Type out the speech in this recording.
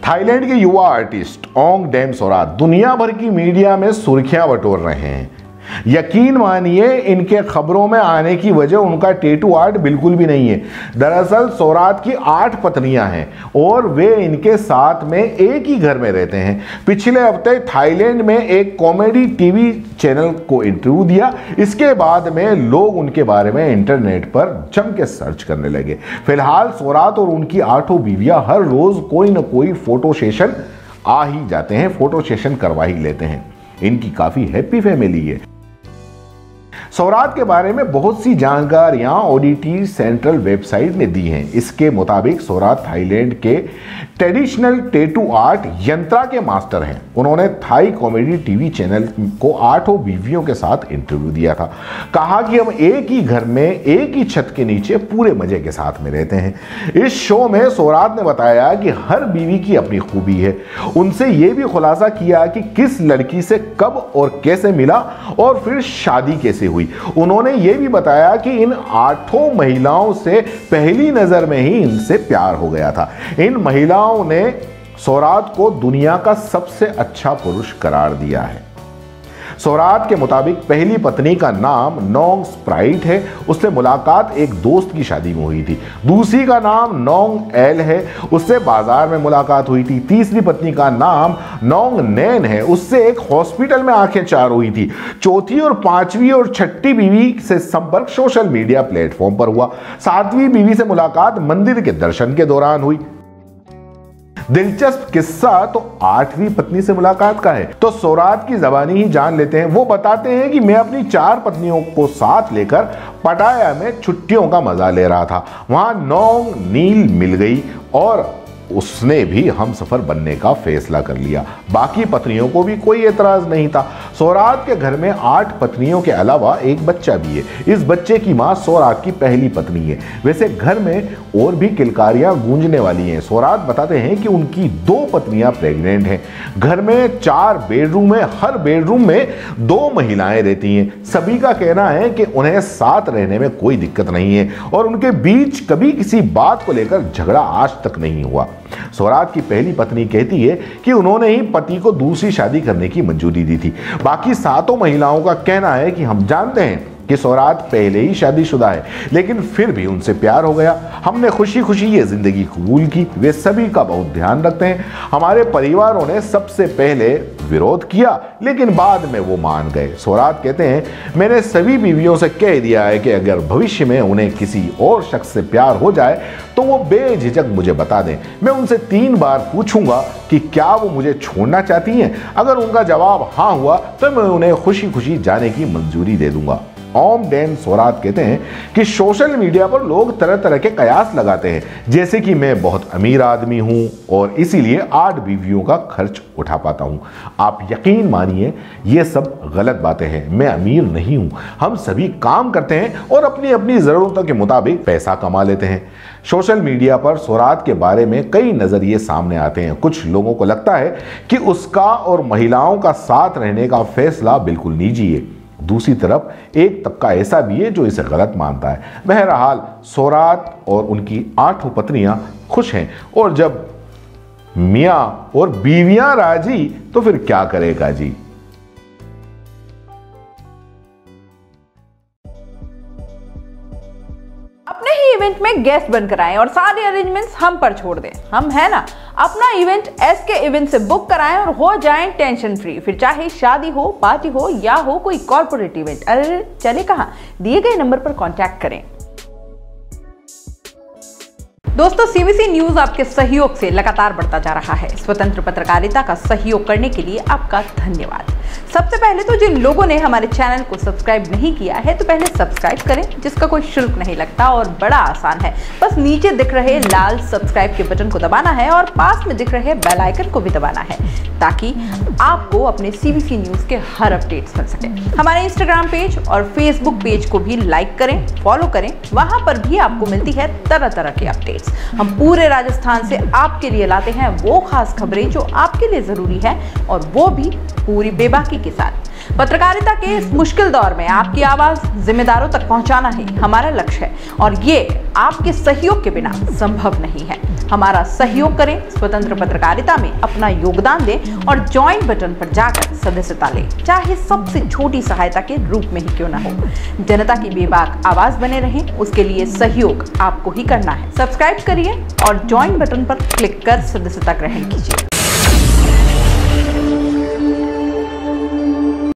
Thailand के युवा artist ओंग dam सोरात दुनिया भर की मीडिया में सुर्खियां बटोर रहे हैं। यकीन मानिए, इनके खबरों में आने की वजह उनका टैटू आर्ट बिल्कुल भी नहीं है। दरअसल सोरात की 8 पत्नियां हैं और वे इनके साथ में एक ही घर में रहते हैं। पिछले हफ्ते थाईलैंड में एक कॉमेडी टीवी चैनल को इंटरव्यू दिया। इसके बाद में लोग उनके बारे में इंटरनेट पर जम के सर्च करने लगे। फिलहाल सोरात और उनकी 8 बीवियां हर रोज कोई ना कोई फोटो सेशन आ ही जाते हैं, फोटो सेशन करवा ही लेते हैं। इनकी काफी हैप्पी फैमिली है। सोरात के बारे में बहुत सी जानकारियां ओडीटी सेंट्रल वेबसाइट ने दी हैं। इसके मुताबिक सोरात थाईलैंड के ट्रेडिशनल टैटू आर्ट यंत्रा के मास्टर हैं। उन्होंने थाई कॉमेडी टीवी चैनल को 8 बीवियों के साथ इंटरव्यू दिया था। कहा कि हम एक ही घर में एक ही छत के नीचे पूरे मजे के साथ में रहते हैं। इस शो में सोरात ने बताया कि हर बीवी की अपनी खूबी है। उनसे यह भी खुलासा किया कि किस लड़की से कब और कैसे मिला और फिर शादी कैसे हुई। उन्होंने यह भी बताया कि इन 8 महिलाओं से पहली नजर में ही इनसे प्यार हो गया था। इन महिलाओं ने सोरात को दुनिया का सबसे अच्छा पुरुष करार दिया है। सोरात के मुताबिक पहली पत्नी का नाम नोंग स्प्राइट है। उससे मुलाकात एक दोस्त की शादी में हुई थी। दूसरी का नाम नोंग एल है, उससे बाजार में मुलाकात हुई थी। तीसरी पत्नी का नाम नोंग नैन है, उससे एक हॉस्पिटल में आंखें चार हुई थी। चौथी और 5वीं और 6ठी बीवी से संपर्क सोशल मीडिया प्लेटफॉर्म पर हुआ। 7वीं बीवी से मुलाकात मंदिर के दर्शन के दौरान हुई। दिलचस्प किस्सा तो 8वीं पत्नी से मुलाकात का है। तो सोरात की जबानी ही जान लेते हैं। वो बताते हैं कि मैं अपनी 4 पत्नियों को साथ लेकर पटाया में छुट्टियों का मजा ले रहा था। वहां नोंग नील मिल गई और उसने भी हम सफर बनने का फैसला कर लिया। बाकी पत्नियों को भी कोई एतराज नहीं था। सोरात के घर में 8 पत्नियों के अलावा एक बच्चा भी है। इस बच्चे की मां सोरात की पहली पत्नी है। वैसे घर में और भी किलकारियां गूंजने वाली हैं। सोरात बताते हैं कि उनकी 2 पत्नियां प्रेग्नेंट हैं। घर में 4 बेडरूम है। हर बेडरूम में 2 महिलाएं रहती हैं। सभी का कहना है कि उन्हें साथ रहने में कोई दिक्कत नहीं है और उनके बीच कभी किसी बात को लेकर झगड़ा आज तक नहीं हुआ। सोरात की पहली पत्नी कहती है कि उन्होंने ही पति को दूसरी शादी करने की मंजूरी दी थी। बाकी 7 महिलाओं का कहना है कि हम जानते हैं कि सोरात पहले ही शादीशुदा है, लेकिन फिर भी उनसे प्यार हो गया। हमने खुशी खुशी ये जिंदगी कबूल की। वे सभी का बहुत ध्यान रखते हैं। हमारे परिवारों ने सबसे पहले विरोध किया, लेकिन बाद में वो मान गए। सोरात कहते हैं, मैंने सभी बीवियों से कह दिया है कि अगर भविष्य में उन्हें किसी और शख्स से प्यार हो जाए तो वो बेझिझक मुझे बता दें। मैं उनसे 3 बार पूछूंगा कि क्या वो मुझे छोड़ना चाहती हैं। अगर उनका जवाब हाँ हुआ तो मैं उन्हें खुशी खुशी जाने की मंजूरी दे दूंगा। ओम डेन सोरात कहते हैं कि सोशल मीडिया पर लोग तरह तरह के कयास लगाते हैं, जैसे कि मैं बहुत अमीर आदमी हूं और इसीलिए 8 बीवियों का खर्च उठा पाता हूं। आप यकीन मानिए, ये सब गलत बातें हैं। मैं अमीर नहीं हूं। हम सभी काम करते हैं और अपनी अपनी जरूरतों के मुताबिक पैसा कमा लेते हैं। सोशल मीडिया पर सोरात के बारे में कई नजरिए सामने आते हैं। कुछ लोगों को लगता है कि उसका और महिलाओं का साथ रहने का फैसला बिल्कुल निजी है। दूसरी तरफ एक तबका ऐसा भी है जो इसे गलत मानता है। बहरहाल सोरात और उनकी 8 पत्नियां खुश हैं और जब मियां और बीवियां राजी तो फिर क्या करेगा जी। अपने ही इवेंट में गेस्ट बनकर आएं और सारे अरेंजमेंट्स हम पर छोड़ दें। हम है ना, अपना इवेंट एसके इवेंट से बुक कराएं और हो जाएं टेंशन फ्री। फिर चाहे शादी हो, पार्टी हो या हो कोई कॉर्पोरेट इवेंट, अरे चले कहां, दिए गए नंबर पर कांटेक्ट करें। दोस्तों, सीबीसी न्यूज आपके सहयोग से लगातार बढ़ता जा रहा है। स्वतंत्र पत्रकारिता का सहयोग करने के लिए आपका धन्यवाद। सबसे पहले तो जिन लोगों ने हमारे चैनल को सब्सक्राइब नहीं किया है तो पहले सब्सक्राइब करें, जिसका कोई शुल्क नहीं लगता और बड़ा आसान है। बस नीचे दिख रहे लाल सब्सक्राइब के बटन को दबाना है और पास में दिख रहे बेल आइकन को भी दबाना है, ताकि आपको अपने सीबीसी न्यूज के हर अपडेट्स मिल सके। हमारे इंस्टाग्राम पेज और फेसबुक पेज को भी लाइक करें, फॉलो करें। वहां पर भी आपको मिलती है तरह तरह के अपडेट्स। हम पूरे राजस्थान से आपके लिए लाते हैं वो खास खबरें जो आपके लिए जरूरी है, और वो भी पूरी बेबाकी के साथ। पत्रकारिता के इस मुश्किल दौर में आपकी आवाज जिम्मेदारों तक पहुंचाना ही हमारा लक्ष्य है और ये आपके सहयोग के बिना संभव नहीं है। हमारा सहयोग करें, स्वतंत्र पत्रकारिता में अपना योगदान दें और ज्वाइन बटन पर जाकर सदस्यता लें, चाहे सबसे छोटी सहायता के रूप में ही क्यों ना हो। जनता की बेबाक आवाज बने रहें, उसके लिए सहयोग आपको ही करना है। सब्सक्राइब करिए और ज्वाइन बटन पर क्लिक कर सदस्यता ग्रहण कीजिए।